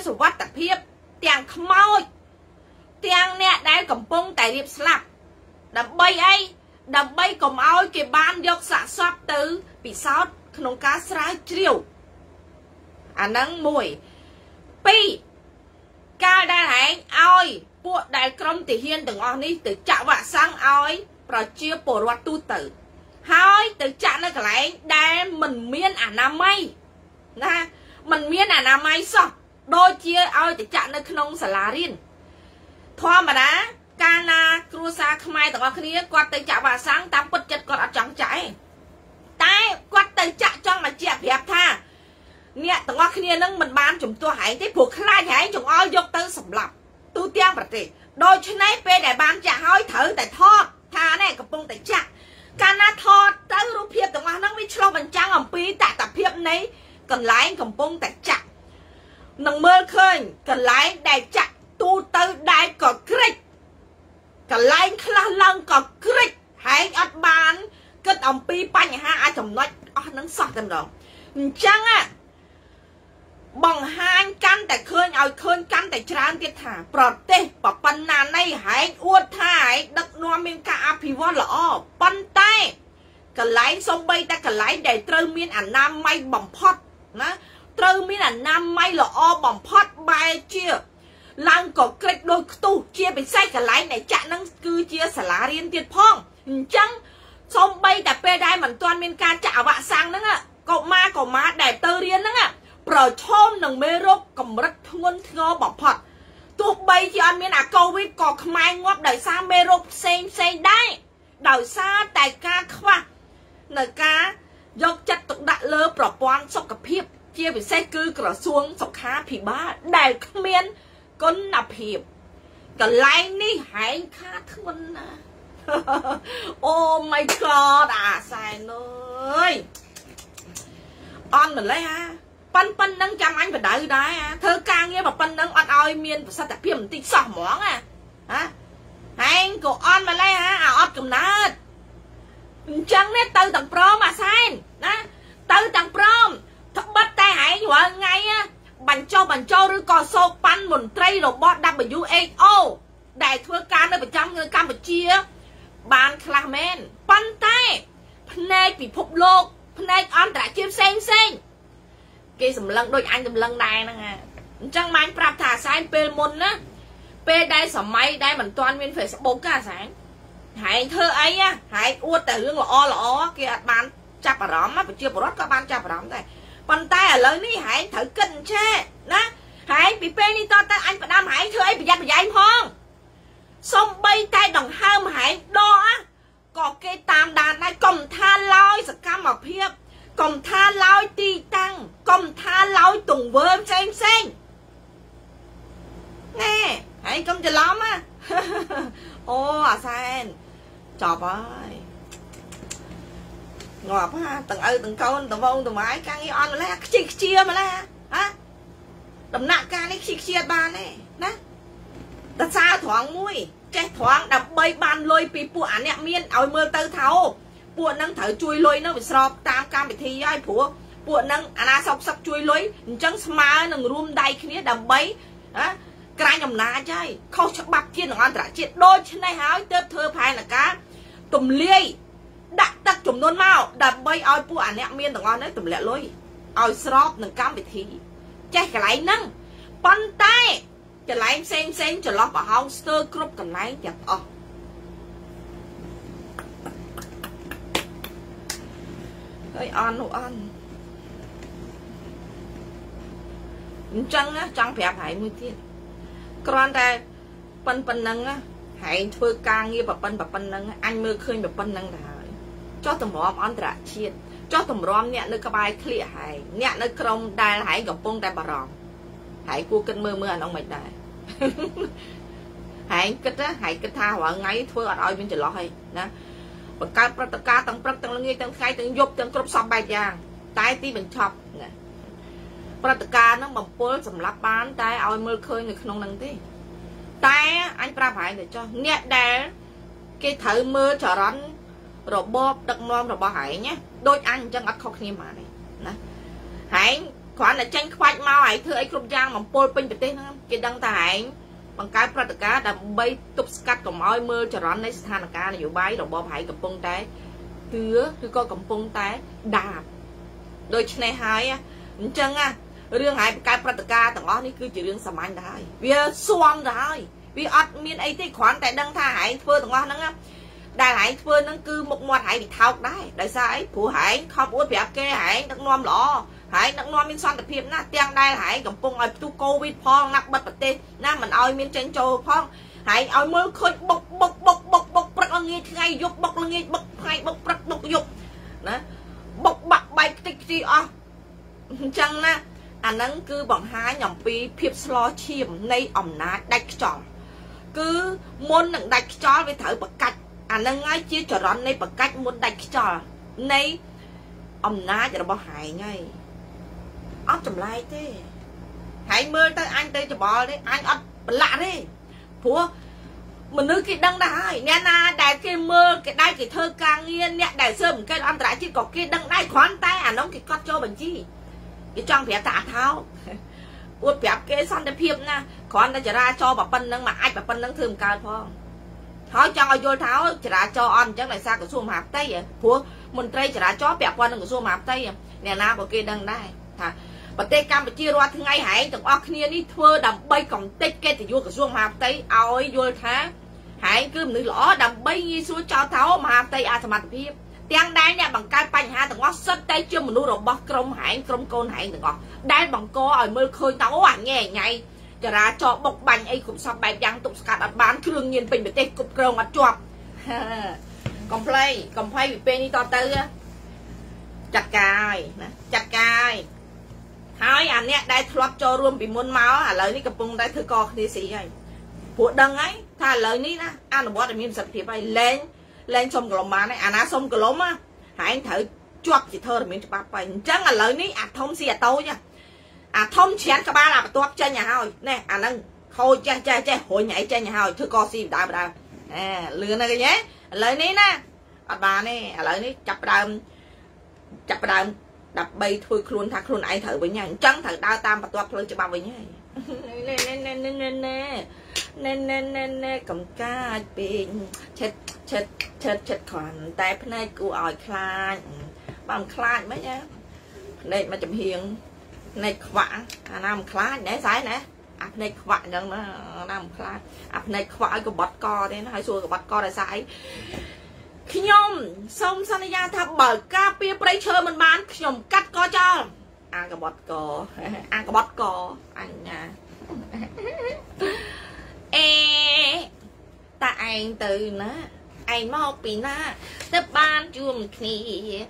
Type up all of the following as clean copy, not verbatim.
សុវត្ថិភាពទាំងខ្មោចទាំងអ្នកដែលកំពុងតែរៀបស្លាប់ដើម្បីអីដើម្បីកុំឲ្យគេបានយកសាកសពទៅពិសោធន៍ក្នុងការស្រាវជ្រាវអាហ្នឹងមួយពីរកាលដែលហែងឲ្យពួកដែលក្រុមទាហានទាំងអស់នេះទៅចាក់វ៉ាក់សាំងឲ្យប្រជាពលរដ្ឋទូទៅហើយទៅចាក់នៅកន្លែងដែលមិនមានអនាម័យណាមិនមានអនាម័យសោះដូចជាឲ្យទៅចាក់នៅក្នុងសាលារៀនធម្មតាកាលណាគ្រួសារខ្មែរទាំងអស់គ្នាគាត់ទៅចាក់វ៉ាក់សាំងតាមពិតចិត្តគាត់អត់ចង់ចាក់ទេតែគាត់ទៅចាក់ចង់មកជាប្រាប់ថាអ្នកទាំងអស់គ្នានឹងមិនបានជំទាស់ហែងទេព្រោះខ្លាចហែងចង្អុលយកទៅសម្លាប់ទូទាំងប្រទេសដូច្នេះពេលដែលបានចាក់ហើយត្រូវតែថតថានេះកំពុងតែចាក់កាលណាថតទៅរូបភាពទាំងអស់ហ្នឹងវាឆ្លុះបញ្ចាំងអំពីតថភាពនៃកន្លែងកំពុងតែចាក់នឹងមើលឃើញកន្លែងដែលចាក់ទូទៅដែលក៏ក្រិចកន្លែងខ្លះឡើងក៏ក្រិចហែងអត់បានគិតអំពីបញ្ហាអាចចំណុចអស់ហ្នឹងសោះតែម្ដងអញ្ចឹងបង្ហាញកាន់តែឃើញឲ្យឃើញកាន់តែច្រើនទៀតថាប្រទេសប៉ុណ្ណានៃហែងអួតថាហែងដឹកនាំមានការអភិវឌ្ឍល្អប៉ុន្តែកន្លែងសំបីតែកន្លែងដែលត្រូវមានអនាម័យបំផុតណាត្រូវមានអនាម័យល្អបំផុតបែរជាឡើងក៏ក្រិចដោយខ្ទុះជាពិសេសកន្លែងដែលចាក់ហ្នឹងគឺជាសាលារៀនទៀតផងអញ្ចឹងសំបីតែពេលដែលមិនទាន់មានការចាក់វ៉ាក់សាំងហ្នឹងកុមារដែលទៅរៀនហ្នឹងប្រឈមនឹងមេរោគកម្រិតធ្ងន់ធ្ងរបំផុតទោះបីជាអត់មានអាកូវីដក៏ខ្មែរងាប់ដោយសារមេរោគផ្សេងដែរដោយសារតែការខ្វះនៅការយកចិត្តទុកដាក់លើប្រព័ន្ធសុខភាពជាពិសេសគឺក្រសួងសុខាភិបាលដែលគ្មានគុណភាពកន្លែងនេះហែងខាតធ្ងន់ណាអូ my god អាសែនអើយអន់ម្លេះហ่าប៉ុណ្ណឹងចាំអញបដៅដែរធ្វើការងារប៉ុណ្ណឹងអត់ឲ្យមានប្រសិទ្ធភាពបន្តិចសោះហ្មងហ៎ហែងក៏អន់ម្លេះអត់កំណើតអញ្ចឹងនេះទៅទាំងព្រមអាសែនណាទៅទាំងព្រមត្បិតតែហែងរាល់ថ្ងៃបញ្ចុះឬក៏សោកប៉ាន់មន្ត្រីរបស់ WHO ដែលធ្វើការនៅប្រចាំនៅកម្ពុជាបានខ្លះមែនប៉ុន្តែផ្នែកពិភពលោកផ្នែកអន្តរជាតិផ្សេងគេសម្លឹងដូចអញសម្លឹងដែរហ្នឹងអញ្ចឹងម៉ាញ់ប្រាប់ថាអាសែនពេលមុនណាពេលដែលសម័យដែលមិនទាន់មាន Facebook អាសែនហែងធ្វើអីហែងអួតតែរឿងល្អគេអត់បានចាប់អារម្មណ៍ប្រជាពលរដ្ឋក៏បានចាប់អារម្មណ៍ដែរប៉ុន្តែឥឡូវនេះហែងត្រូវគិតអញ្ចេះណាហែងពីពេលនេះតទៅអញផ្ដាំហែងធ្វើអីប្រយ័ត្នប្រយែងផងសំបីតែដង្ហើមហែងដកក៏គេតាមដានដែរកុំថាឡើយសកម្មភាពកុំថាឡើយទីតាំងកុំថាឡើយទង្វើផ្សេងណែហើយកុំច្រឡំអូអាសែនចប់ហើយងាប់ទាំងឪទាំងកូនទាំងវងទាំងម៉ែកាំងអីអន់ម្លេះខ្ជិះម្លេះដំណាក់កាលនេះខ្ជិះបានទេណាតែសារត្រង់មួយចេះត្រង់ដើម្បីបានលុយពីពួកអាអ្នកមានឲ្យមើលទៅថាពួកហ្នឹងត្រូវជួយលុយហ្នឹងវាស្របតាមកម្មវិធីហើយព្រោះពួកហ្នឹងអាណាសោកសឹកជួយលុយអញ្ចឹងស្មើនឹងរួមដៃគ្នាដើម្បីក្រាញអំណាចហើយខុសច្បាប់ជាតិនិងអន្តរជាតិដូច្នេះហើយទើបធ្វើផែនការទម្លាយដាក់ទឹកចំនួនមកដើម្បីឲ្យពួកអាអ្នកមានទាំងអស់នេះទម្លាក់លុយឲ្យស្របនឹងកម្មវិធីចេះកន្លែងហ្នឹងប៉ុន្តែកន្លែងផ្សេងចន្លោះប្រហោងស្ទើរគ្រប់កន្លែងទាំងអស់ហើយអន់អញ្ចឹងចង់ប្រាប់ហែងមួយទៀតគ្រាន់តែប៉ុណ្្នឹងហែងធ្វើការងារប៉ុណ្្នឹងអញមើលឃើញប៉ុណ្្នឹងទៅហើយចោះតម្រាំអន្តរជាតិចោះតម្រាំអ្នកនៅក្បែរឃ្លៀកហែងអ្នកនៅក្រុមដែលហែងកំពុងតែបារម្ភហែងគួរគិតមើលអានោះមិនដែរហែងគិតថារាល់ថ្ងៃធ្វើអត់ឲ្យមានចន្លោះអីណាបង្កើតព្រឹត្តិការណ៍ទាំងព្រឹកទាំងល្ងាចទាំងថ្ងៃទាំងយប់ទាំងគ្រប់សពបែបយ៉ាងតែទីបញ្ចប់ណាព្រឹត្តិការណ៍ហ្នឹងបំពុលសម្រាប់បានតែឲ្យមើលឃើញនៅក្នុងហ្នឹងទេតែអញប្រាប់ហែងទៅចុះអ្នកដែលគេត្រូវមើលចរន្តរបបដឹកនាំរបស់ហែងណាដូចអញអញ្ចឹងអត់ខុសគ្នាហ្មងណាហែង khoản là tranh khoách mau ấy thưa ấy không giang mà pol pin bật tên cái đăng tải bằng cái prata cá đã bay tục cắt của mọi mưa cho rắn đấy than cá là dụ bay rồi bom hải cầm pông té cứ coi cầm pông té đạp đôi chân này hai chân à riêng hải cái prata cá tầng đóนี่คือchỉ riêng sầm anhได้vì xoangได้vì ở miền ấy thì khoản tại đăng tha hải phơi tầng đó nó đại hải phơi nó cứ một món hải bị thao đấy đại sao ấy phụ hải không uống bẹp kê hải đăng nom lọ hải đăng nom miên son tập hiệp na tiếng đại hải cầm pông ở tu covid phong nắp bật bật tê na mình oi miên tranh châu phong hải oi mới khơi bốc bật là nghe ngay dục bốc là nghe bốc ngay bốc dục đó bốc bạc bay tích gì à chăng na anh nắng cứ bằng hai nhỏng pi phiệp slo chìm nay ẩm ná đạch tròn cứ muốn đừng đạch cho với thở bậc cách anh nắng ngay chia cho rắn nay bậc cách muốn đạch cho nay ẩm ná cho nó bao hại ngay ốc chầm lai thế hãy mơ tới anh tới cho bò đấy anh ốc lạ đấy phúa mình nữ cái đăng đài nè na đại cái mơ cái đai cái thơ càng nghiên nè đại sớm cái ăn trái chỉ có cái đăng đai khoán tay à nó cái cắt cho mình chi cái trong phía tạ tháo uất bẹp cái son đẹp hiệp na khoán ta chỉ ra cho bà phân nâng mà ai bà phân nâng thơm cao phong tháo cho ai vô tháo chỉ ra cho ăn chắc là sao cái xuông hạp tay vậy phúa mình tây chỉ ra cho bẹp qua nâng cái xuông hạp tay nè na có cái đăng đai thà bà tây cam bà chia ra thứ ngay hãy từng óc kia đi thưa đầm bay còn tết cái thì vô cái xuông hạp tay ôi vô thá hãy cứ nữ lõ đầm bay như xuống cho tháo mà hạp tay à thầm mặt hiệp tiếng đai nha bằng cái bánh ha từng ngó sắt tay chưa mình nuôi rồi bóc crom hải crom côn hải từng ngó đai bằng co ở mưa khơi táo à nghe nhảy cho ra cho bọc bánh ấy cũng sắp bài giang tục cắt bán krương nhiên bình bị tê cục krong ở chuột complain bị penny to tư chặt cài hai anh nè đai thọt cho luôn bị muốn máu à lời ní cặp bông đai thưa co đi xí này phụ đằng ấy thà lời ní na ăn được bó để miếng sạch thì bay lên xong cái lồng má này anh á xong cái lồng á hãy anh thử chuột chỉ thơ là miếng chụp bắp bay chẳng là lời ní à thông xì à tâu nha à thông chén các ba là toát trên nhà hỏi nè anh đang khôi che hồi nhảy trên nhà hỏi thưa co xì đào à lừa này cái nhé lời ní na à bà này lời ní chập đàm đập bay thôi luôn thắc luôn ai thử với nhà chẳng thử đau tam và toát lên cho bà với nhá nè cầm cá bình chết khoản tay bên này cô ỏi khai bằng khai mấy nhá đây mà chậm hiền này khỏa nam khai nè sai nè áp này khỏa rằng nó nam khai áp này khỏa cái bọt co đấy nó hay xua cái bọt co là sai khi nhom xong sang nhà thà bờ cà phê play chơi mình bán nhom cắt co cho ăn cái bọt co anh nha ta anh từ nó anh mau bị na tập ban chuông khi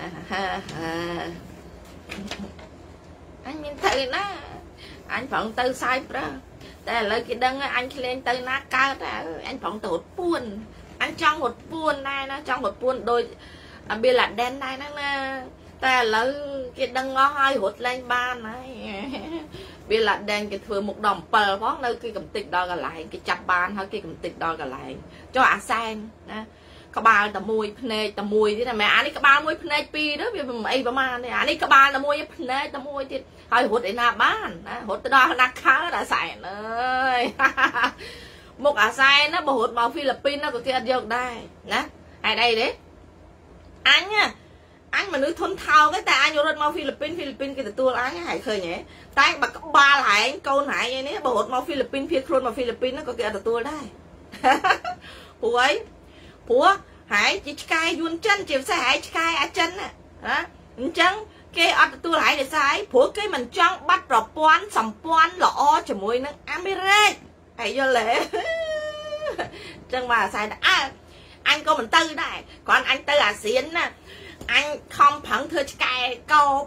anh nhìn thấy nó anh phỏng từ sai đóแต่เลยcái đăng anh lên từ na cao đó anh phỏng từ một buồn anh trong một buồn này nó trong một buồn đôi bia là đen này nóแต่เลยcái đăng ngó hai hụt lên ban này bia là đen cái thừa một đồng pờ phóng nơi cái cầm tịch đo cả lại cái chặt ban hay cái cầm tịch đo cả lại cho à sang các bạn tầm mùi thế này mẹ anh ấy các bạn mùi phê pi đó vì ấy mà này anh ấy các bạn là mùi phê tầm mùi thì hơi hụt để na bán hụt từ đó na khá đã xài ơi một à sai nó hụt màu Philippines nó có cái ăn dược đây nè hay đây đấy anh nha anh mà nữ thôn thao cái ta anh vô màu Philippines cái tour anh hãy khơi nhé tay mà có ba lại anh câu hại vậy nè bộ hột màu Philippines phía khuôn màu Philippines nó có cái tour đây phụ ấy phụ hãy chỉ cài yuan chân chiều xe hãy cài ở chân nè đó chân cái ở tour hãy để sai phụ cái mình trong bắt rồi poán sầm poán lọ cho mùi nó America hãy vô lệ chân mà sai đã anh có mình tư đây còn anh tư à xiên nè anh không phẳng thưa cài câu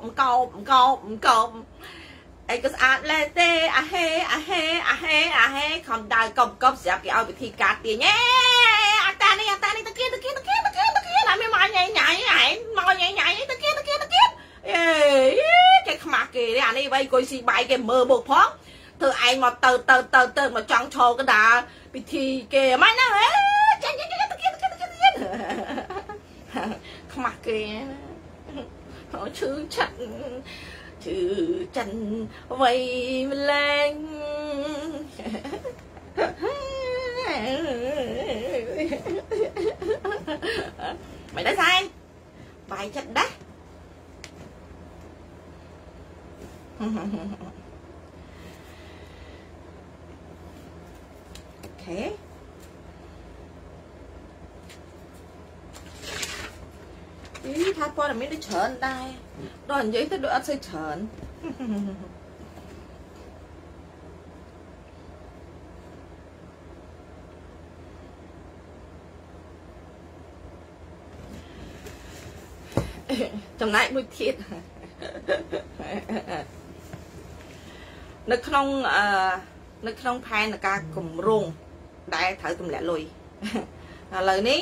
anh cứ lên tê không đài công sẽ cái ao bị thi cát tiền nhé ta này ta kia làm mấy mai nhảy mau nhảy ta kia cái mặt kì anh ấy bay coi xì bay cái mơ bộ phó thưa anh mà từ mà trăng trồ cái đà bị thi kìa mấy nó ta kia mặt kì nó chứ chặt chữ chân vây lên mày đã sai bài chất đắt ok ý thay qua là mấy đứa trợn đây đòn giấy tới đứa ăn xây trợn trong này mới thiết nước không phai là ca cùng rung đại thở cùng lẹ lùi lời ní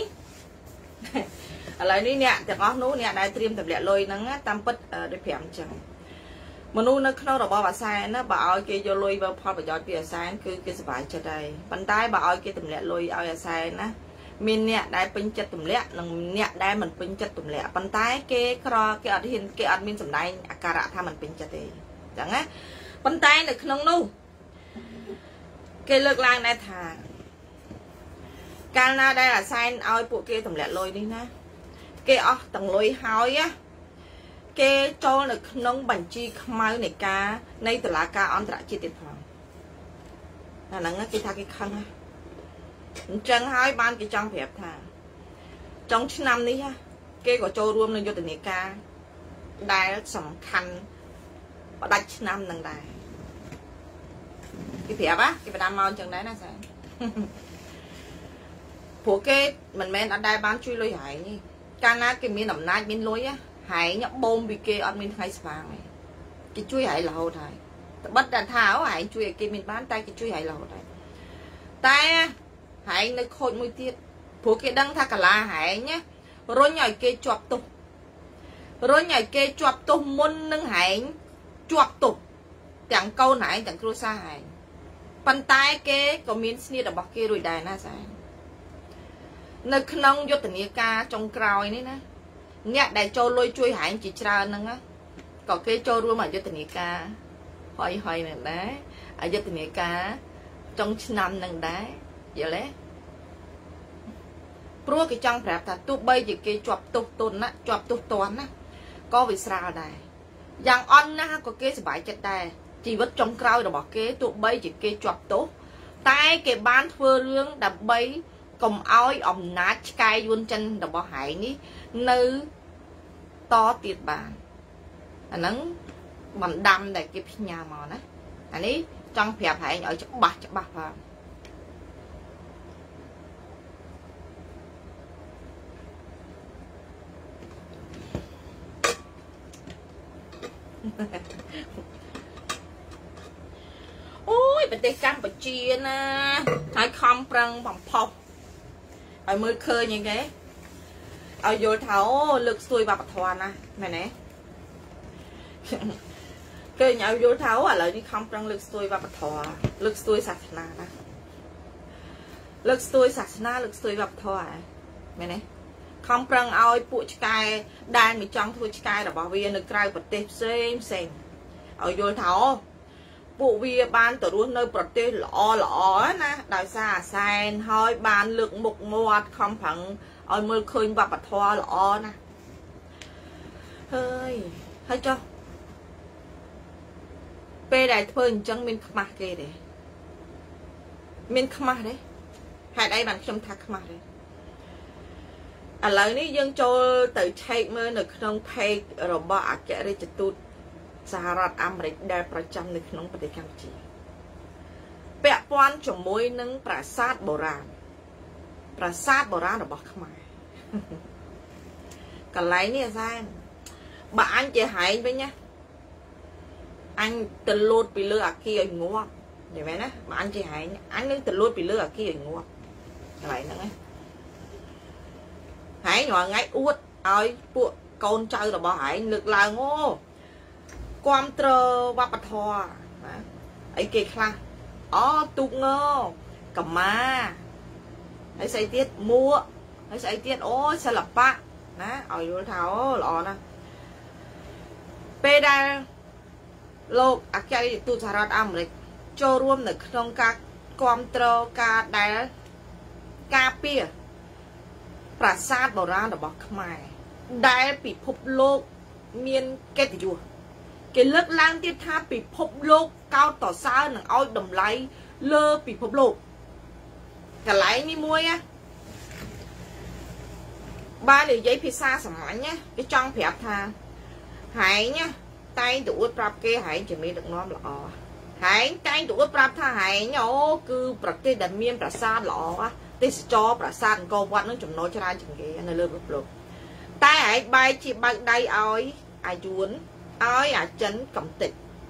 nè thì có nú nè đại tiêm tập lẹ lùi nắng tam bít để phèm chẳng mà nú nó không được bao bà sai nó bảo kia vô lùi vào phò bà giỏi bìa sai cứ cái sải cho đây bàn tay bảo kia tụm lẹ lùi ao sai nó mình nè đại pin chất tụm lẹ nằng nè đại mình pin chất tụm lẹ bàn tay cái cro cái ở hiền cái ở mình sầm đây akara tham mình pin chất đi chẳng á bàn tay là không nú cái lực lang này thà Canada đây là sai ao bộ kia tụm lẹ lùi đi nè cái tầng lùi hói á cái cho là nông bánh chi mai này cá nay từ lá cá on trả chi tiền phòng là nắng cái tha cái khăn á chân hói ban cái trong phép thà trong năm đi ha cái của châu rùm lên vô từ này cá đài sầm khăn và đặt năm nằng đài cái phép á cái phải đam mau chân đấy là sao của cái mình men ở đây bán chui lôi hải nhỉ Cana cái miếng nằm nát miếng lối á hải nhấp bom bị kê ở miếng hai vàng này cái chui hải là hậu thải bắt đàn tháo hải chui cái miếng bán tay cái chui hải là hậu thải tay hải nó khôi môi tiết của cái đăng tha cả là hải nhé rồi nhảy kê chọp tục rồi nhảy kê chọp tục môn nâng hải chọp tục chẳng câu nãy chẳng cua xa hải bàn tay kê có miếng snia đã bọc kê rồi đài na sai nơi nông vô tình ca trong còi này nè nhẹ đại châu lôi chui hải chỉ tra nâng á có cái châu luôn mà vô tình ca hỏi này đấy ở vô tình ca trong năm nâng đấy giờ lấy pro cái trong phép ta tu bây giờ cái chọp tục tôn á chọp tục toán á có vì sao đây dạng on á có cái bài chất đây chỉ vứt trong còi rồi bỏ cái tụ bây giờ cái chọp tốt tay cái bán phơ lương đập bay cùng oi ông nát cay luôn chân đập bỏ hải ní nữ to tiệt bàn anh nắng bằng đâm để cái nhà mò đó anh ấy trong phèo hải ở chỗ bạc vào ôi bên đây Campuchia nè hai không prăng bằng phong ở mới khơi như thế ở vô tháo lực xuôi vào bạch hoàn à này nè cái nhà vô tháo à lại đi không prăng lực xuôi vào bạch hòa lực xuôi sạch na lực xuôi sạch na lực xuôi vào bạch hòa này nè không prăng ao bụi cài đang bị trong thui cài là bảo viên được cài bật tép xem ở vô tháo bộ vi ban từ luôn nơi bật tép lọ nè đại xa sen hơi ban lực một ngọt không phẳng ở mới khơi vào bạch hoa lọ nè hơi thấy chưa pe đại phơi chẳng mình khăm kê đấy mình khăm đấy hai đây bạn không thắc mắc đấy à lời ní dân cho tự chạy mới được không pay rồi bỏ chạy đi chụp tụt Saharat Amerik đạiประจำในក្នុងប្រទេសកម្ពុជាពាក់ព័ន្ធជាមួយនឹងប្រាសាទបុរាណរបស់ខ្មែរកន្លែងនេះអាបើអញជាហែងវិញណាអញទៅលូតពីលើអាគារឲ្យងាប់យល់មែនណាបើអញជាហែងអញនឹងទៅលូតពីលើអាគារឲ្យងាប់កន្លែងហ្នឹងណាហែងរាល់ថ្ងៃអួតឲ្យពួកកូនចៅរបស់ហែងលើកឡើងអូគាំទ្រវប្បធម៌ណាអីគេខ្លះអូទូកងកម្មាហើយស្អីទៀតមួកហើយស្អីទៀតអូសិល្បៈណាឲ្យយល់ថាអូល្អណាស់ពេលដែលលោកអគ្គរដ្ឋទូតសហរដ្ឋអាមេរិកចូលរួមនៅក្នុងការគ្រប់គ្រងការដែលការពារប្រាសាទបុរាណរបស់ខ្មែរដែលពិភពលោកមានកិត្តិយសគេលើកឡើងទៀតថាពិភពលោកកោតសរសើរនឹងឲ្យតម្លៃលើពិភពលោកកន្លែងនេះមួយណាបាននិយាយភាសាសាមញ្ញណាគេចង់ប្រាប់ថាហែងណាតែងទៅអួតប្រាប់គេហែងជាមេដឹកនាំល្អហែងតែងទៅអួតប្រាប់ថាហែងអូគឺប្រទេសដែលមានប្រាសាទល្អទេសចរប្រាសាទអង្គរវត្តនឹងចំណូលច្រើនជាងគេនៅលើពិភពលោកតែហែងបែរជាបើកដៃឲ្យអាយួនឲ្យអាចិនកំតិច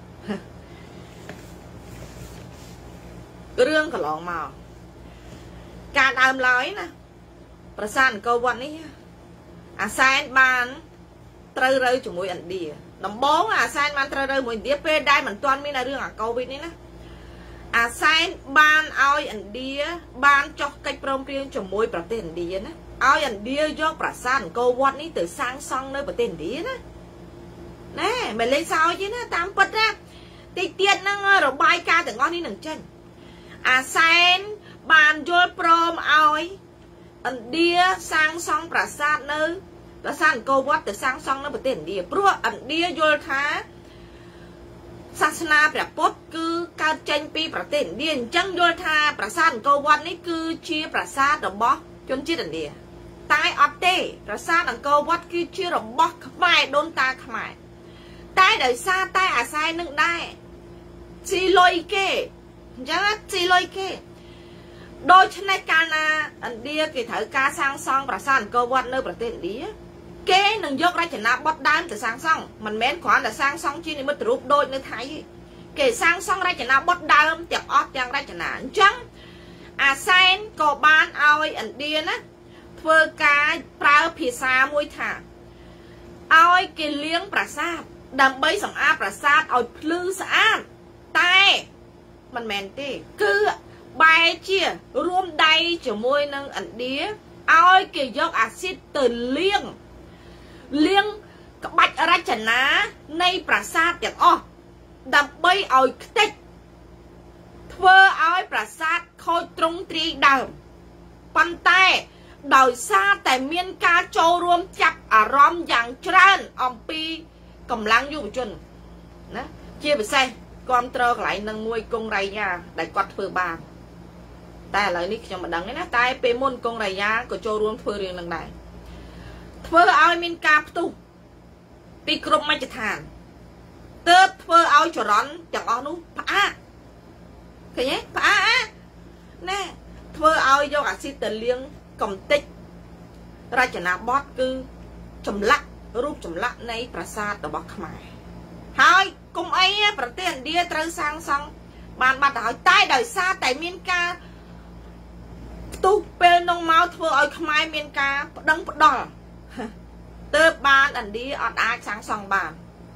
រឿងកន្លងមកការដើមឡើយណាប្រាសាទអង្គរវត្តនេះអាសែនបានត្រូវរើជាមួយឥណ្ឌាដំបងអាសែនបានត្រូវរើមួយឥណ្ឌាពេលដែលមិនទាន់មានរឿងអាកូវីដនេះណាអាសែនបានឲ្យឥណ្ឌាបានចុះកិច្ចព្រមព្រៀងជាមួយប្រទេសឥណ្ឌាណាឲ្យឥណ្ឌាយកប្រាសាទអង្គរវត្តនេះទៅសាងសង់នៅប្រទេសឥណ្ឌាណាណែមិនលេងសើចទេណាតាមពិតណាតិចទៀតហ្នឹងរបាយការណ៍ទាំងអស់នេះនឹងចេញអាសែនបានយល់ព្រមឲ្យឥណ្ឌាសាងសង់ប្រាសាទនៅប្រាសាទអង្គរវត្តទៅសាងសង់នៅប្រទេសឥណ្ឌាព្រោះឥណ្ឌាយល់ថាសាសនាព្រះពុទ្ធគឺកើតចេញពីប្រទេសឥណ្ឌាអញ្ចឹងយល់ថាប្រាសាទអង្គរវត្តនេះគឺជាប្រាសាទរបស់ជនជាតិឥណ្ឌាតែអត់ទេប្រាសាទអង្គរវត្តគឺជារបស់ខ្មែរដូនតាខ្មែរតែដោយសារតែអាសែននឹងដែរស៊ីលុយគេអញ្ចឹងស៊ីលុយគេដូច្នេះកាលណាឥណ្ឌាគេត្រូវការសាងសង់ប្រាសាទអង្គរវត្តនៅប្រទេសឥណ្ឌាគេនឹងយករចនាបថដើមទៅសាងសង់មិនមែនគ្រាន់តែសាងសង់ជានិមិត្តរូបដូចនៅថៃទេគេសាងសង់រចនាបថដើមទាំងអស់ទាំងរចនាអញ្ចឹងអាសែនក៏បានឲ្យឥណ្ឌាណាធ្វើការប្រើភាសាមួយថាឲ្យគេលាងប្រាសាទដើម្បីសម្អាតប្រាសាទឲ្យភ្លឺស្អាតតែមិនមែនទេគឺបែរជារួមដៃជាមួយនឹងឥណ្ឌាឲ្យគេយកអាស៊ីតទៅលាងក្បាច់រចនានៃប្រាសាទទាំងអស់ដើម្បីឲ្យខ្ទេចធ្វើឲ្យប្រាសាទខូចទ្រង់ទ្រាយដើមប៉ុន្តែដោយសារតែមានការចូលរួមចាប់អារម្មណ៍យ៉ាងច្រើនអំពីកម្លាំងយុវជនណាជាពិសេសគ្រប់គ្រងកន្លែងនឹងមួយកងរៃយ៉ាដែលគាត់ធ្វើបានតែឥឡូវនេះខ្ញុំមិនដឹងទេណាតែពេលមុនកងរៃយ៉ាក៏ចូលរួមធ្វើរឿងនឹងដែរធ្វើឲ្យមានការផ្ទុះពីគ្រប់មជ្ឈដ្ឋានទើបធ្វើឲ្យចរន្តទាំងអស់នោះផ្អាកឃើញទេផ្អាកណែធ្វើឲ្យយកអាស៊ីតទៅលាងកំតិចរចនាបថគឺចម្លាក់រូបចម្លាក់នៃប្រាសាទរបស់ខ្មែរហើយគុំអីប្រទេសឥណ្ឌាត្រូវសាងសង់បានបាត់ទៅហើយតែដោយសារតែមានការផ្ទុះពេលនោះមកធ្វើឲ្យខ្មែរមានការប្តឹងផ្ដាល់ទើបបានឥណ្ឌាអត់អាចសាងសង់បាន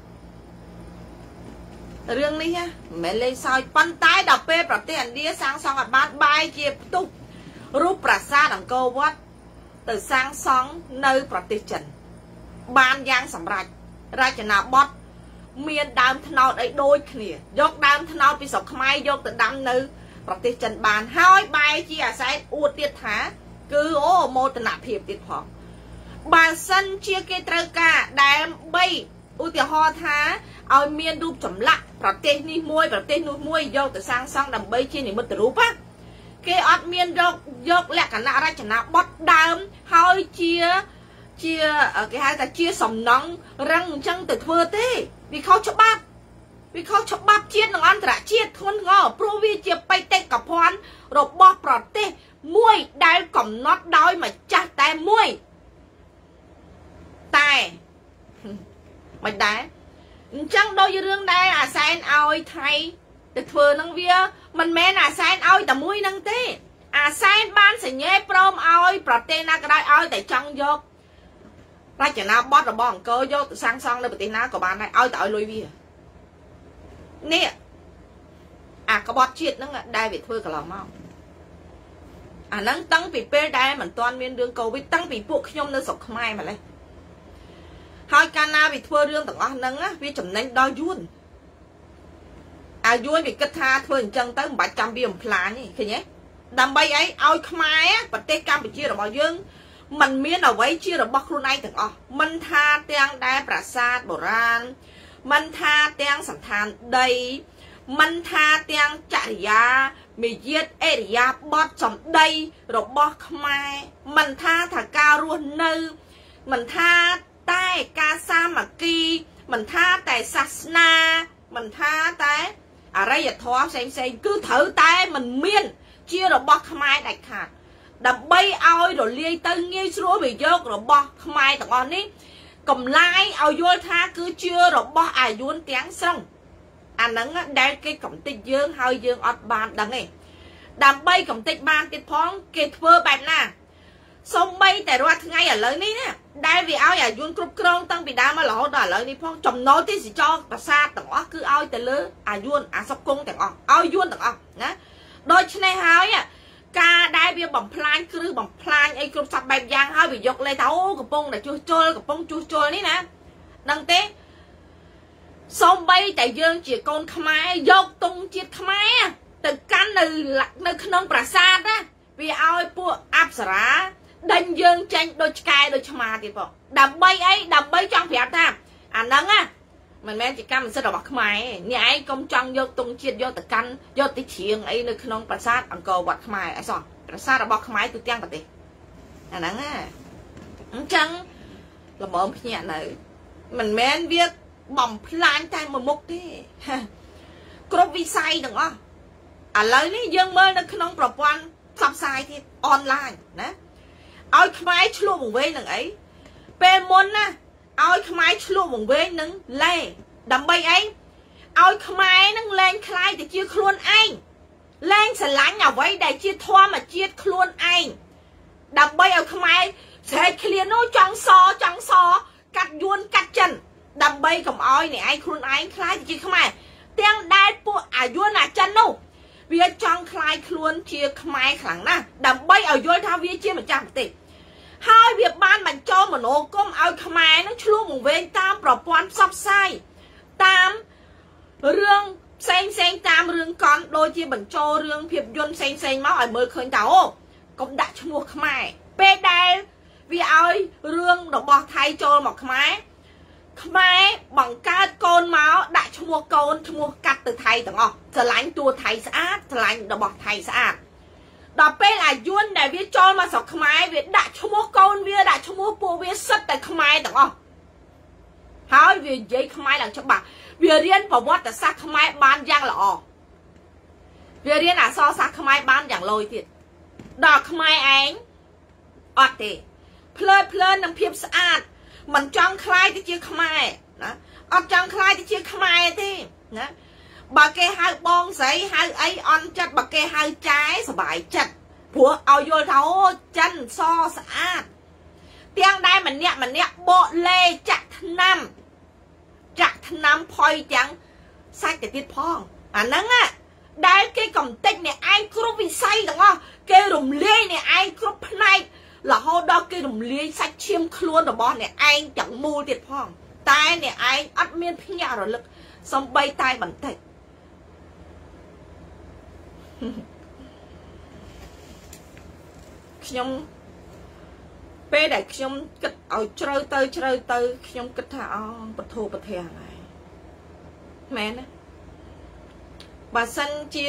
រឿងនេះមិនមែនលេងសើចប៉ុន្តែដល់ពេលប្រទេសឥណ្ឌាសាងសង់អត់បានបែរជាផ្ទុះរូបប្រាសាទអង្គរវត្តទៅសាងសង់នៅប្រទេសចិនបានយ៉ាងសម្រេចរចនាបថមានដើមត្នោតអីដូចគ្នាយកដើមត្នោតពីស្រុកខ្មែរយកទៅដាំនៅប្រទេសចិនបានហើយបែរជាអាសែនអួតទៀតថាគឺអូមោទនភាពទៀតផងបើសិនជាគេត្រូវការដើម្បីឧទាហរណ៍ថាឲ្យមានរូបចម្លាក់ប្រទេសនេះមួយប្រទេសនោះមួយយកទៅសាងសង់ដើម្បីជានិមិត្តរូបគេអត់មានយកលក្ខណៈរចនាបថដើមហើយជាគេហៅថាជាសំណង់រឹងអញ្ចឹងទៅធ្វើទេវាខុសច្បាប់ជាតិនិងអន្តរជាតិធ្ងន់ធ្ងរព្រោះវាជាបេតិកភណ្ឌរបស់ប្រទេសមួយដែលកំណត់ដោយម្ចាស់តែមួយតែមិនដែរអញ្ចឹងដូចរឿងដែលអាសែនឲ្យថៃទៅធ្វើនឹងវាមិនមែនអាសែនឲ្យតែមួយនឹងទេអាសែនបានសញ្ញេព្រមឲ្យប្រទេសណាក៏ដោយឲ្យតែចង់យករចនាបថរបស់អង្គរយកទៅសាងសង់នៅប្រទេសណាក៏បានដែរឲ្យតែឲ្យលុយវានេះអាក្បត់ជាតិហ្នឹងដែលវាធ្វើកន្លងមកអាហ្នឹងតាំងពីពេលដែលមិនទាន់មានរឿងកូវីដតាំងពីពួកខ្ញុំនៅស្រុកខ្មែរម្លេះហើយកាលណាវាធ្វើរឿងទាំងអស់ហ្នឹងវាចំណេញដល់យួនអាយួនវាគិតថាធ្វើអញ្ចឹងទៅមិនបាច់ចាំវាបំផ្លាញទេឃើញទេដើម្បីអីឲ្យខ្មែរប្រទេសកម្ពុជារបស់យើងมันមានអ្វីជារបស់ខ្លួនឯងទាំងអស់មិនថាទាំងដែលប្រាសាទបុរាណមិនថាទាំងសន្តានដីមិនថាទាំងចរិយាមាយាទអេរិយាបថសម្ដីរបស់ខ្មែរមិនថាការរស់នៅមិនថាតែការសាមគ្គីមិនថាតែសាសនាមិនថាតែអរិយធម៌ផ្សេងគឺត្រូវតែមិនមានជារបស់ខ្មែរដាច់ខាតដើម្បីឲ្យរលាយទៅងាយស្រួលវាយករបស់ខ្មែរទាំងអស់នេះកំឡាយឲ្យយល់ថាគឺជារបស់អាយួនទាំងស្រុងអាហ្នឹងដែលគេកំតិចយើងហើយយើងអត់បានដឹងទេដើម្បីកំតិចបានទៀតផងគេធ្វើបែបណាសូម្បីតែរាល់ថ្ងៃឥឡូវនេះណាដែលវាឲ្យអាយួនគ្រប់គ្រងតាំងពីដើមមករហូតដល់ឥឡូវនេះផងចំណូលទេសចរប្រាសាទទាំងអស់គឺឲ្យទៅលើអាយួនអាសុកគង់ទាំងអស់ឲ្យយួនទាំងអស់ណាដូច្នេះហើយការដែលវាបំផ្លាញគ្រឹះបំផ្លាញអីគ្រប់សពបែបយ៉ាងហើយវាយកលេខថាអូកំពុងតែជួសជុលកំពុងជួសជុលនេះណាដឹងទេសូម្បីតែយើងជាកូនខ្មែរយកទង់ជាតិខ្មែរទៅកាន់នៅក្នុងប្រាសាទណាវាឲ្យពួកអប្សរាដេញយើងចេញដូចឆ្កែដូចឆ្មាទៀតផងដើម្បីអីដើម្បីចង់ប្រាប់ថាអាហ្នឹងណាមិនមែនជាកម្មសិទ្ធិរបស់ខ្មែរនេះឯងកុំចង់យកទង់ជាតិយកទៅកាន់យកទៅជ្រៀងអីនៅក្នុងប្រាសាទអង្គរវត្តខ្មែរអីសោះប្រាសាទរបស់ខ្មែរទូទាំងប្រទេសអាហ្នឹងណាអញ្ចឹងល្មមភ្ញាក់នៅមិនមែនវាបំផ្លាញតែមួយមុខទេគ្រប់វិស័យទាំងអស់ឥឡូវនេះយើងមើលនៅក្នុងប្រព័ន្ធផ្សព្វផ្សាយទៀតអនឡាញណាឲ្យខ្មែរឆ្លក់បង្វេងនឹងអីពេលមុនណាឲ្យខ្មែរឆ្លក់បង្វេងនឹងលេដើម្បីអីឲ្យខ្មែរនឹងលែងខ្លាយទៅជាខ្លួនឯងលែងស្រឡាញ់អ្វីដែលជាធម្មជាតិខ្លួនឯងដើម្បីឲ្យខ្មែរស្រែកឃ្លាននោះចង់សកាត់យួនកាត់ចិនដើម្បីកុំឲ្យអ្នកឯងខ្លួនឯងខ្លាយទៅជាខ្មែរទាំងដែលពួកអាយួនអាចិននោះវាចង់ខ្លាយខ្លួនជាខ្មែរខ្លាំងណាស់ដើម្បីឲ្យយល់ថាវាជាម្ចាស់ប្រទេសហើយវាបានបញ្ចូលមនោគមឲ្យខ្មែរនឹងឆ្លុះបង្វេងតាមប្រព័ន្ធផ្សព្វផ្សាយតាមរឿងផ្សេងតាមរឿងកនដូចជាបញ្ចូលរឿងភាពយន្តផ្សេងមកឲ្យមើលឃើញថាអូកុំដាក់ឈ្មោះខ្មែរពេលដែលវាឲ្យរឿងរបស់ថៃចូលមកខ្មែរបង្កើតកូនមកដាក់ឈ្មោះកូនឈ្មោះកាត់ទៅថៃទាំងអស់ស្រឡាញ់តួថៃស្អាតស្រឡាញ់របស់ថៃស្អាតដល់ពេលអាយួនដែលវាចូលមកស្រុកខ្មែរវាដាក់ឈ្មោះកូនវាដាក់ឈ្មោះពួកវាសិតតែខ្មែរទាំងអស់ហើយវានិយាយខ្មែរឡើងច្បាស់វារៀនប្រវត្តិសាស្ត្រខ្មែរបានយ៉ាងល្អវារៀនអក្សរសាស្ត្រខ្មែរបានយ៉ាងលយទៀតដល់ខ្មែរឯងអត់ទេភ្លើនឹងភាពស្អាតមិនចង់ខ្លាយទៅជាខ្មែរណាអត់ចង់ខ្លាយទៅជាខ្មែរទេណាបើគេហៅបងស្រីហៅអីអន់ចិត្តបើគេហៅចាយសុបាយចិត្តព្រោះឲ្យយល់ថាអូចិនសស្អាតទាំងដែលម្នាក់បកលេចាក់ថ្នាំផុយទាំងសាច់ទៅទៀតផងអាហ្នឹងដែលគេកំតិចអ្នកឯងគ្រប់វិស័យទាំងអស់គេរំលាយអ្នកឯងគ្រប់ផ្នែករហូតដល់គេរំលាយសាច់ឈាមខ្លួនរបស់អ្នកឯងទាំងមូលទៀតផងតែអ្នកឯងអត់មានភ្ញាក់រលឹកសំបីតែបន្តិចខ្ញុំពេលដែលខ្ញុំគិតឲ្យជ្រៅទៅខ្ញុំគិតថាអពធប្រធានហើយមែនណាបើសិនជា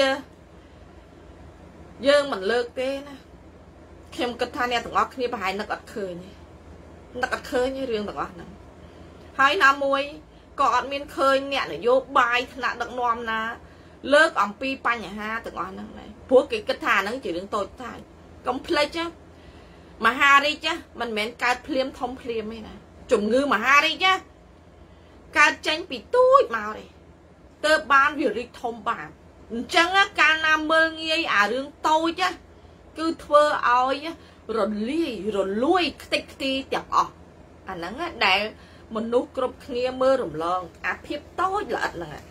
យើងមិនលើកទេណាខ្ញុំគិតថាអ្នកទាំងអស់គ្នាប្រហែលនឹកអត់ឃើញរឿងទាំងអស់ហ្នឹងហើយណាមួយក៏អត់មានឃើញអ្នកនយោបាយថ្នាក់ដឹកនាំណាលើកអំពីបញ្ហាទាំងអស់ហ្នឹងដែរព្រោះគេគិតថាហ្នឹងជារឿងតូចតាចកុំភ្លេចមហារាជមិនមែនកើតភ្លាមធំភ្លាមទេណាជំងឺមហារាជកើតចេញពីទូចមកទេទើបបានវារីកធំបានអញ្ចឹងកាលណាមើលងាយអារឿងតូចគឺធ្វើឲ្យរលាយរលួយខ្ទេចខ្ទីទាំងអស់អាហ្នឹងដែលមនុស្សគ្រប់គ្នាមើលរំលងអាភាពតូចល្អិតហ្នឹង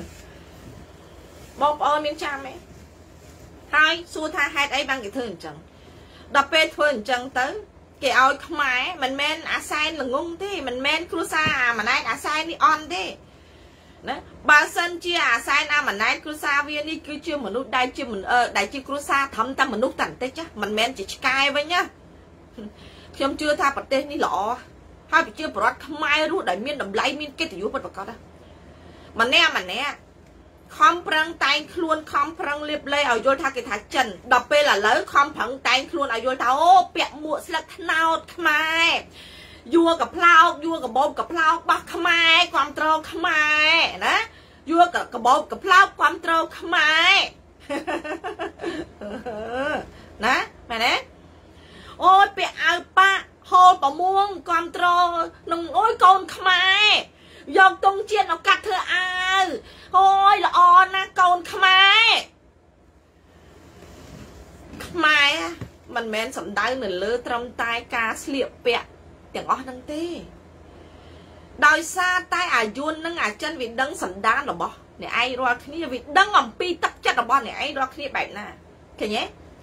បងប្អូនមានចាំទេហើយសួរថាហេតុអីបានគេធ្វើអញ្ចឹងដល់ពេលធ្វើអញ្ចឹងទៅគេឲ្យខ្មែរមិនមែនអាសែនល្ងងទេមិនមែនគ្រួសារអាម៉ណែតអាសែននេះអន់ទេណាបើសិនជាអាសែនអាម៉ណែតគ្រួសារវានេះគឺជាមនុស្សដែលជាគ្រួសារធំតែមនុស្សតែបន្តិចមិនមែនជាឆ្កែវិញណាខ្ញុំជឿថាប្រទេសនេះល្អហើយប្រជាពលរដ្ឋខ្មែររស់ដែលមានតម្លៃមានកិត្តិយសពិតប្រាកដម្នាក់ខំប្រឹងតែងខ្លួនខំប្រឹងលៀបលេឲ្យយល់ថាគេថាចិនដល់ពេលឥឡូវខំប្រឹងតែងខ្លួនឲ្យយល់ថាអូពាក់មួកស្លឹកត្នោតខ្មែរយួរកផ្លោកយួរកបោបកផ្លោកបោះខ្មែរគ្រប់ត្រខ្មែរណាយួរកបោបកផ្លោកគ្រប់ត្រខ្មែរណាមែនទេអូយពាក់អាវប៉ាហូលប្រមួងគ្រប់ត្រនឹងអូយកូនខ្មែរយកទង់ជាតិមកកាត់ធ្វើអាវអូយល្អណាស់កូនខ្មែរមិនមែនសំដៅនៅលើត្រឹមតែការស្លៀកពាក់ទាំងអស់ហ្នឹងទេដោយសារតែអាយុននឹងអាចិនវាដឹងសន្តានរបស់អ្នកឯងរាល់គ្នាវាដឹងអំពីទឹកចិត្តរបស់អ្នកឯងរាល់គ្នាបែបណាឃើញទេ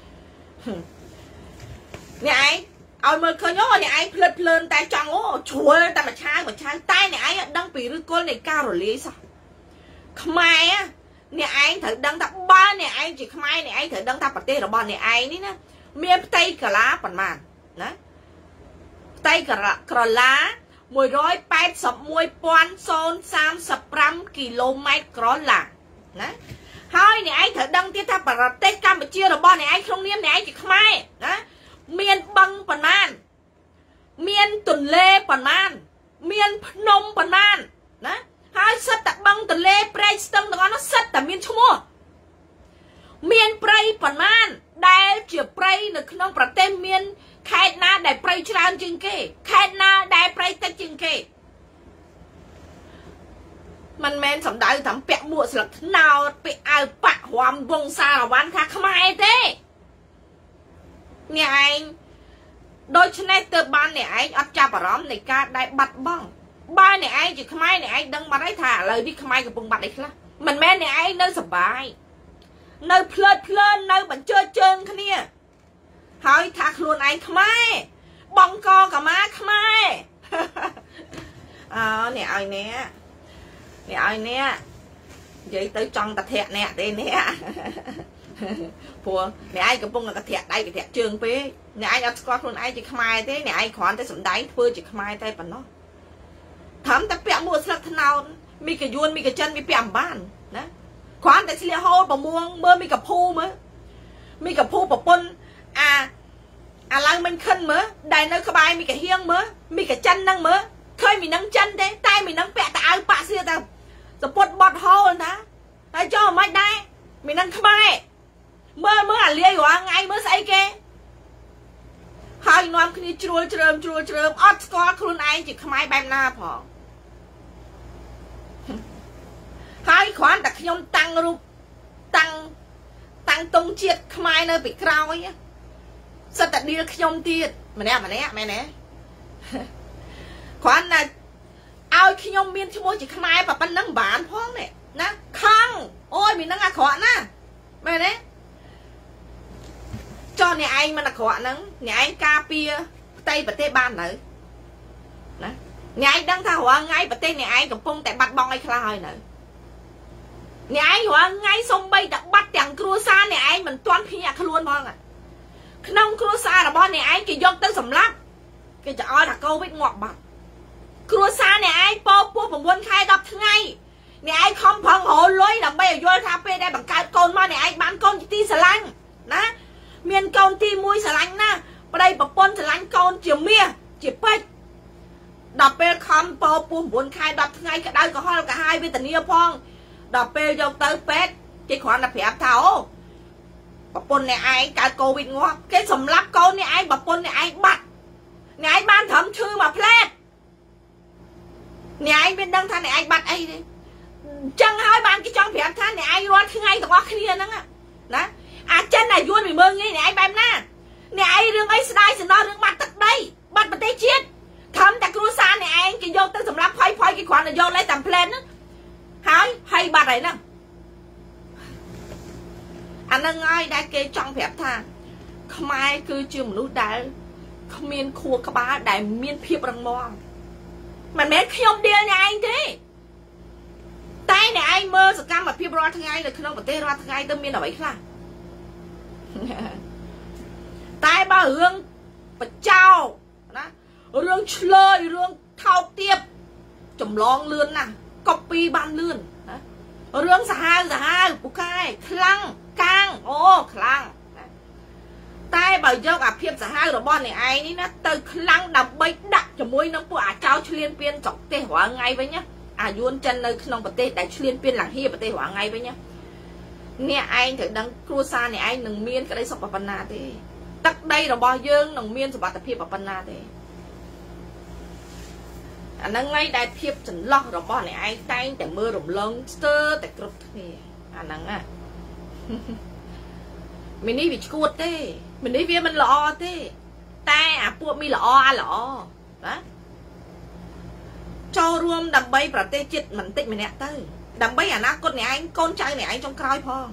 អ្នកឯងឲ្យមើលឃើញអូអ្នកឯងភ្លើតភ្លើនតែចង់អូជ្រួលតែមួយឆាវតែអ្នកឯងអត់ដឹងពីឫសគល់នៃការរលាយសោះខ្មែរអ្នកឯងត្រូវដឹងថាបើអ្នកឯងជាខ្មែរអ្នកឯងត្រូវដឹងថាប្រទេសរបស់អ្នកឯងនេះណាមានផ្ទៃកាឡាប៉ុន្មានណាផ្ទៃក្រឡា181,035 គីឡូម៉ែត្រក្រឡាណាហើយអ្នកឯងត្រូវដឹងទៀតថាប្រទេសកម្ពុជារបស់អ្នកឯងក្នុងនាមអ្នកឯងជាខ្មែរណាមានបឹងប៉ុន្មានមានទន្លេប៉ុន្មានមានភ្នំប៉ុន្មានណាហើយសិតតែបឹងទន្លេព្រែកស្ទឹងទាំងអស់នោះសិតតែមានឈ្មោះមានព្រៃប៉ុន្មានដែលជាព្រៃនៅក្នុងប្រទេសមានខេត្តណាដែលព្រៃច្រើនជាងគេខេត្តណាដែលព្រៃតិចជាងគេមិនមែនសំដៅតាមពាក់មួកស្លឹកត្នោតពាក់អាវប៉ាក់រំវងសារវ័នថាខ្មែរទេអ្នកឯងដូច្នេះទើបបានអ្នកឯងអត់ចាប់អារម្មណ៍នៃការដែលបាត់បង់បើអ្នកឯងជាខ្មែរអ្នកឯងដឹងបាត់ហើយថាឥឡូវនេះខ្មែរកំពុងបាត់អីខ្លះមិនមែនអ្នកឯងនៅសុបាយនៅភ្លើតភ្លើននៅបញ្ជើជើងគ្នាហើយថាខ្លួនឯងខ្មែរបងកកម៉ាខ្មែរអើអ្នកឲ្យអ្នកនិយាយទៅចង់តែធាក់អ្នកទេអ្នកព្រោះអ្នកឯងកំពុងតែធាក់ដៃធាក់ជើងពេកអ្នកឯងអត់ស្គាល់ខ្លួនឯងជាខ្មែរទេអ្នកឯងគ្រាន់តែសម្ដែងធ្វើជាខ្មែរតែប៉ុណ្ណោះត្រឹមតែពាក់មួកស្លឹកត្នោតមីកយួនមីកចិនវាពាក់អំបានណាគ្រាន់តែស្លៀកហូលប្រមួងមើលមីកភូមើលមីកភូប្រពន្ធអាឡើងមិនខិនមើលដែលនៅក្បែរមីកហៀងមើលមីកចិនហ្នឹងមើលឃើញមីនឹងចិនទេតែមីនឹងពាក់តែអាវប៉ាក់ស្លៀកតែសពុតបត់ហូលណាហើយចុះមិនដែរមីនឹងខ្មែរមើលអាលាយរាល់ថ្ងៃមើលស្អីគេហើយនាំគ្នាជ្រួលជ្រើមអត់ស្គាល់ខ្លួនឯងជាខ្មែរបែបណាផងហើយគ្រាន់តែខ្ញុំតាំងរូបតាំងទង់ជាតិខ្មែរនៅពីក្រោយសិតតែឌីលខ្ញុំទៀតម្នាក់មែនទេគ្រាន់តែឲ្យខ្ញុំមានឈ្មោះជាខ្មែរប៉ុណ្ណឹងមិនបានផងនេះណាខំអូយមីនឹងអាក្រក់ណាមែនទេចុះអ្នកឯងមិនអាក្រក់ហ្នឹងអ្នកឯងការពារផ្ទៃប្រទេសបាននៅណាអ្នកឯងដឹងថារាល់ថ្ងៃប្រទេសអ្នកឯងកំពុងតែបាត់បង់អីខ្លះហើយនៅអ្នកឯងរាល់ថ្ងៃសំបីតែបាត់ទាំងគ្រួសារអ្នកឯងមិនទាន់ភ្ញាក់ខ្លួនផងក្នុងគ្រួសាររបស់អ្នកឯងគេយកទៅសម្លាប់គេចោលថាកូវីដងាប់បាត់គ្រួសារអ្នកឯងពោពោះ9ខែ10ថ្ងៃអ្នកឯងខំប្រឹងរលុយដើម្បីឲ្យយល់ថាពេលដែលបង្កើតកូនមកអ្នកឯងបានកូនជាទីស្រឡាញ់ណាមានកូនទី1ស្រឡាញ់ណាប្តីប្រពន្ធស្រឡាញ់កូនជាមាសជាពេជ្រដល់ពេលខំពោពោះ9ខែ10ថ្ងៃក្តៅក្រហល់កាហាយវេទនាផងដល់ពេលយកទៅពេទ្យគេគ្រាន់តែប្រាប់ថាអូប្រពន្ធអ្នកឯងកើតកូវីដងាប់គេសម្លាប់កូនអ្នកឯងប្រពន្ធអ្នកឯងបាត់អ្នកឯងបានត្រឹមឈឺមួយផ្លែតអ្នកឯងមានដឹងថាអ្នកឯងបាត់អីទេអញ្ចឹងហើយបានគេចង់ប្រាប់ថាអ្នកឯងរាល់ថ្ងៃទាំងអស់គ្នាហ្នឹងណាអាចិនអាយួនវាមើងងាយអ្នកឯងបែបណាអ្នកឯងរឿងអីស្ដាយសំណោះរឿងបាត់ទឹកដីបាត់ប្រទេសជាតិខំតែគ្រួសារអ្នកឯងគេយកទៅសម្រាប់ផុយគេគ្រាន់តែយកលេខតាមផ្លែនហ្នឹងហើយបាត់ហើយហ្នឹងអាហ្នឹងហើយដែលគេចង់ប្រាប់ថាខ្មែរគឺជាមនុស្សដែលគ្មានខួរក្បាលដែលមានភាពរឹងមាំមិនមែនខ្ញុំដៀលអ្នកឯងទេតែ này ai mơ sự cam mà phim ra thằng ai là khi nó bật tê ra thằng ai tâm miên là vậy khá tai ba hương bật trao hương chơi hương thao tiếp chồng lon lươn nè copy ban lươn hương giả hai bục khai khăng cang ô khăng tai bà dâu à phim giả hai rồi bọn này ai ní nó từ khăng đập bấy đặt cho môi nó của trao liên viên chọc tê hóa ngay với nhá yuan chân nơi không bật tê đại liên viên làng hi bật tê hóa ngay với nhá nè anh thử đăng cua xa này anh đừng miên cái đây sọc bà pan na thế tắc đây là bao dương đừng miên sọc bà tập phim bà pan na thế nó ngay đại phim chừng lo rồi bọn này anh tay để mưa rồng lông sơ để cướp thì nắng mình đi bị cuột thế mình đi viên mình lọ thế ta buộc mi lọ lọ đó cho luôn đầm bay và tê chết mình tích mình nè tới đầm bay nó con này anh con trai này anh trong coi phong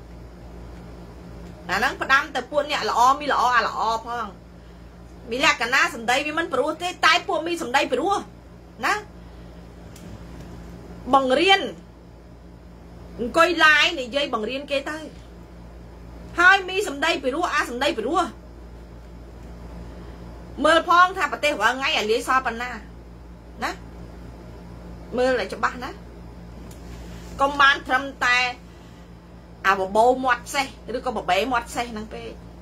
nó phải đâm từ buộc nè lọ mi lọ phong mi là cả na sầm đây vì mình bự thế tai buộc mi sầm đây bự nè bằng riêng coi lại này dây bằng riêng kê tay hai mi sầm đây bự sầm đây bự mơ phong thà bát tê hóa ngay ở lý so pan na nè mơ lại cho bạn đó công ban thầm tay một bầu mọt xe đứa con một bé mọt xe năng pe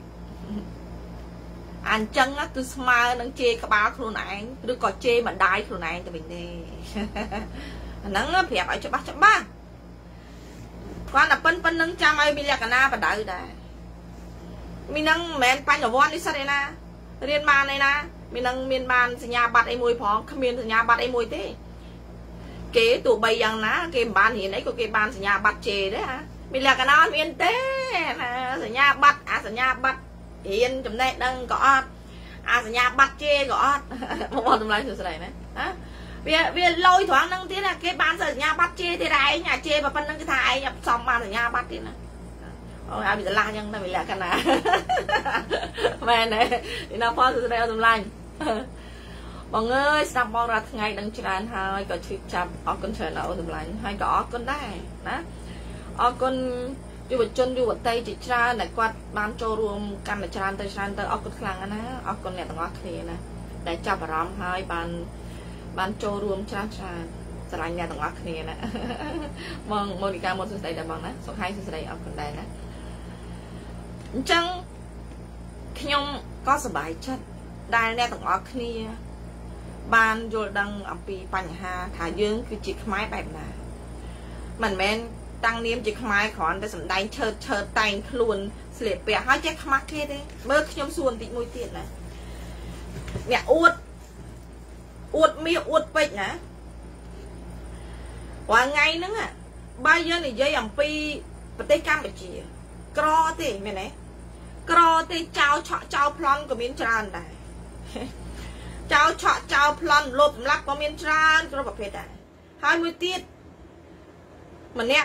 anh chân á cứ smile năng chê các báo luôn này đứa còn chê mà đai luôn này tụi mình đi nắng nó phẹp ở cho bác quan là phân nắng cha mai bị lạc na và đợi đây mình nắng mẹ pan ở von đi sao đây na riêng ban này na mình nắng miền ban nhà bát ấy mùi phóng không miền nhà bát ấy mùi thế kế tụ bay yang ná cái ban hiện ấy có cái ban nhà bắt chê đấy hả mình là cái nó miền tế là nhà bắt nhà bắt hiện trong này đang có nhà bắt chê có không còn tụi lại sự này nè vì lôi thoáng năng thế là cái ban nhà bắt chê thế này nhà chê và phân năng cái thải nhập xong ban nhà bắt thế nè ai bị la nhưng mình là cái nào mẹ này thì nó phó sự này tụi lại mọi người sắp bao ra ngày đang chơi hai có chụp chụp ở con trời nào tụi lại hai có con đây đó ở con du vật chân du vật tây chỉ ra này quạt ban cho rùm căn là tràn tới ở con khang á ở con này tao ngó kia nè để cho bà ram hai ban cho rùm tràn sài nhà tao ngó kia nè mong Monica một số đây là bằng nè số 2 số đây ở con đây nè chân nhung có sờ bài chất đây nè tao ngó kia ban vô đăng ở pi bánh hà thả dương cứ chỉ máy bài là mình men tăng niệm chỉ máy còn để sầm đánh chờ tay luôn sẹp bẹ hai chiếc mắt kia đấy bớt nhom xuân tị môi tiền này mẹ uột mi uột bệnh nè qua ngày nữa à bao giờ này dây ẩm pi bật tay cam bật chìa cro thì mẹ này cro thì chao plon của miếng tràn này chao plon lốp lắc có miếng tràn cái đó phải hai mươi tiết mà nè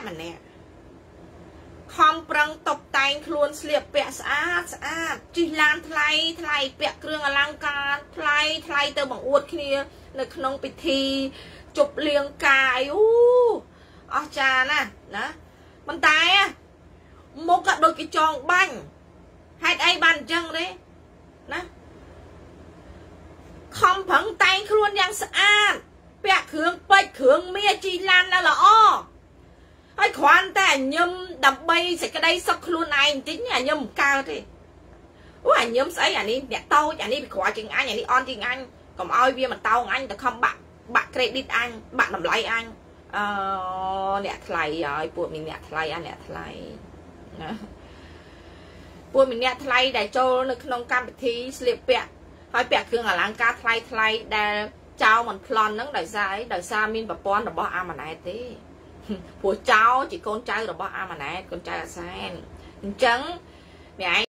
không prang tập tay luôn sẹp bẹ sát chỉ lan thay bẹ kêu lăng ca thay từ bằng uột kia là không bị thi chụp liền cài cha nè đó bàn tay á một cả đôi cái tròn banh hai ai bàn chân đấy nè không phẳng tay luôn yang sát bẹ khương mía chỉ lan là ai khoan ta nhâm đập bay sẽ cái đây sọc luôn này chính là nhâm cao thế anh nhâm sấy anh đi đẹp tao anh đi bị khóa chừng anh đi on chừng anh còn ai bia mà tao anh ta không bạn credit anh bạn làm lại anh nè thay rồi buộc mình nè thay anh nè thay buộc mình nè thay để cho nó không cam thì slip bẹt hỏi bẹt thường là làng ca thay để trao mình plon nó đời xa min và pon là bỏ am mà này thế của cháu chỉ con trai rồi bỏ am mà này con trai là sao trắng mẹ